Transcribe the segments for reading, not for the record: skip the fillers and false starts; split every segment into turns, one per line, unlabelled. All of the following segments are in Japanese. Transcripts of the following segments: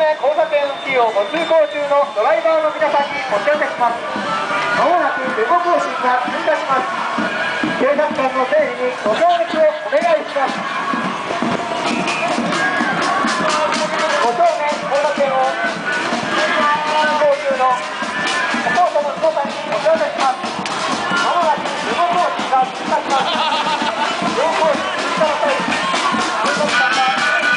目交差点付近をご通行中のドライバーの皆さんにお知らせします。まもなくデモ行進が通過します。警察官の整理にご協力をお願いします。5丁目交差点を通行中の歩行者の皆さんにお知らせします。まもなくデモ行進が通過します。デモ行進通過の際、警察官が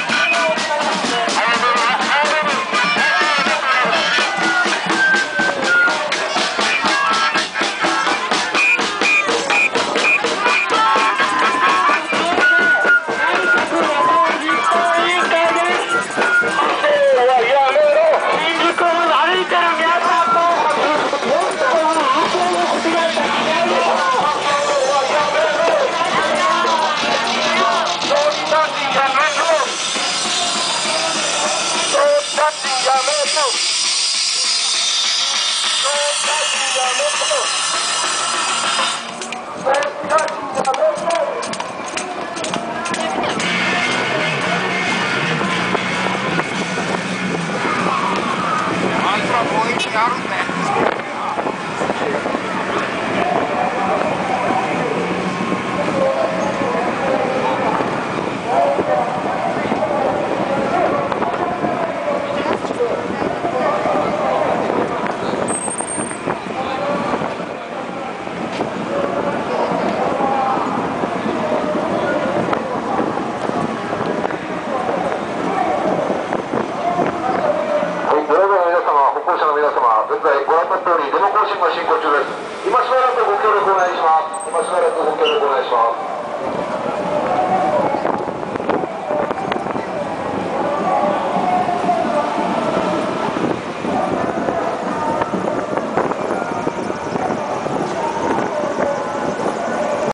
現在ご覧の通りデモ行進が進行中です。今しばらくご協力お願いします。今しばらくご協力お願いします。